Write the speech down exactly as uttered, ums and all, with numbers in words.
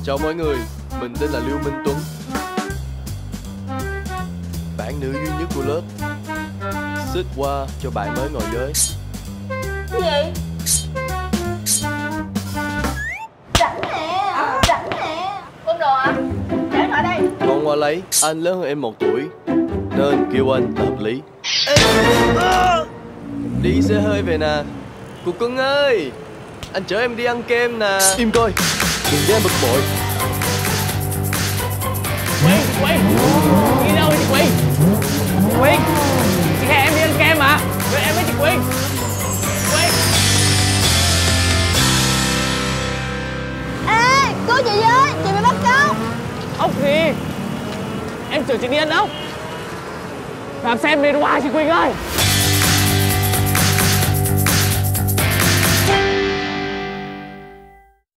Chào mọi người, mình tên là Lưu Minh Tuấn, bạn nữ duy nhất của lớp. Xích qua cho bạn mới ngồi với. Cái gì? Rảnh nè, rảnh nè. Quân đồ hả? Để điện thoại đây. Con qua lấy, anh lớn hơn em một tuổi nên kêu anh là hợp lý. Đi xe hơi về nè. Cô cưng ơi, anh chở em đi ăn kem nè. Im coi, đừng để em bực bội. Quyên, Quyên, đi đâu vậy chị Quyên? Quyên, chị hẹn em đi ăn kem mà. Rồi em với chị Quyên. Quyên. Ê, cứu chị với, chị bị bắt cóc. Ốc gì? Em chở chị đi ăn ốc. Làm xem đi qua chị Quyên ơi.